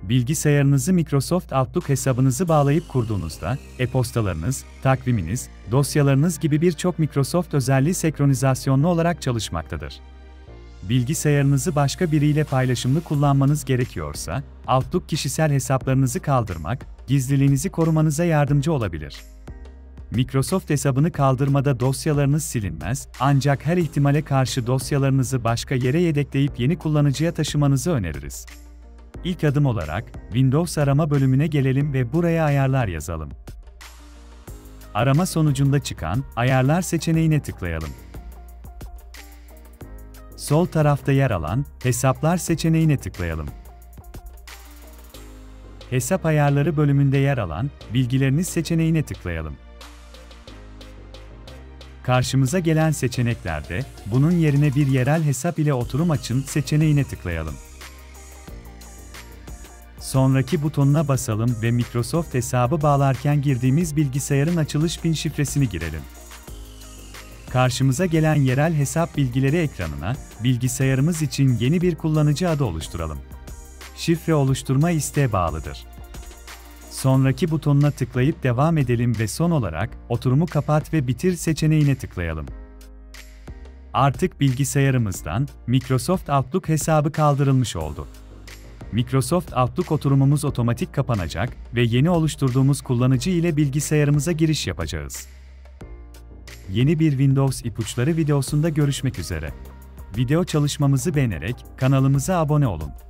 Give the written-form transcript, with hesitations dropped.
Bilgisayarınızı Microsoft Outlook hesabınızı bağlayıp kurduğunuzda, e-postalarınız, takviminiz, dosyalarınız gibi birçok Microsoft özelliği senkronizasyonlu olarak çalışmaktadır. Bilgisayarınızı başka biriyle paylaşımlı kullanmanız gerekiyorsa, Outlook kişisel hesaplarınızı kaldırmak, gizliliğinizi korumanıza yardımcı olabilir. Microsoft hesabını kaldırmada dosyalarınız silinmez, ancak her ihtimale karşı dosyalarınızı başka yere yedekleyip yeni kullanıcıya taşımanızı öneririz. İlk adım olarak, Windows arama bölümüne gelelim ve buraya ayarlar yazalım. Arama sonucunda çıkan ayarlar seçeneğine tıklayalım. Sol tarafta yer alan hesaplar seçeneğine tıklayalım. Hesap ayarları bölümünde yer alan bilgileriniz seçeneğine tıklayalım. Karşımıza gelen seçeneklerde, bunun yerine bir yerel hesap ile oturum açın seçeneğine tıklayalım. Sonraki butonuna basalım ve Microsoft hesabı bağlarken girdiğimiz bilgisayarın açılış PIN şifresini girelim. Karşımıza gelen yerel hesap bilgileri ekranına, bilgisayarımız için yeni bir kullanıcı adı oluşturalım. Şifre oluşturma isteğe bağlıdır. Sonraki butonuna tıklayıp devam edelim ve son olarak, oturumu kapat ve bitir seçeneğine tıklayalım. Artık bilgisayarımızdan, Microsoft Outlook hesabı kaldırılmış oldu. Microsoft Outlook oturumumuz otomatik kapanacak ve yeni oluşturduğumuz kullanıcı ile bilgisayarımıza giriş yapacağız. Yeni bir Windows ipuçları videosunda görüşmek üzere. Video çalışmamızı beğenerek kanalımıza abone olun.